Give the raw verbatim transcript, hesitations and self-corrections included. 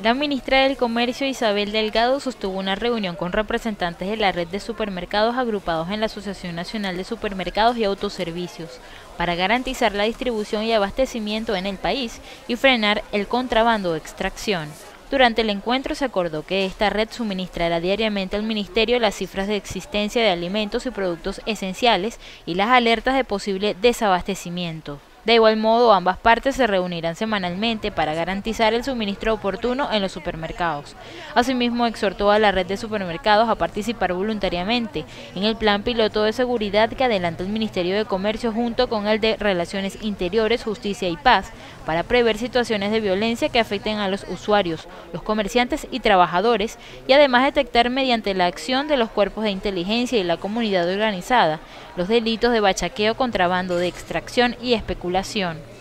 La ministra del Comercio, Isabel Delgado, sostuvo una reunión con representantes de la red de supermercados agrupados en la Asociación Nacional de Supermercados y Autoservicios para garantizar la distribución y abastecimiento en el país y frenar el contrabando de extracción. Durante el encuentro se acordó que esta red suministrará diariamente al Ministerio las cifras de existencia de alimentos y productos esenciales y las alertas de posible desabastecimiento. De igual modo, ambas partes se reunirán semanalmente para garantizar el suministro oportuno en los supermercados. Asimismo, exhortó a la red de supermercados a participar voluntariamente en el plan piloto de seguridad que adelanta el Ministerio de Comercio junto con el de Relaciones Interiores, Justicia y Paz, para prever situaciones de violencia que afecten a los usuarios, los comerciantes y trabajadores, y además detectar mediante la acción de los cuerpos de inteligencia y la comunidad organizada los delitos de bachaqueo, contrabando de extracción y especulación.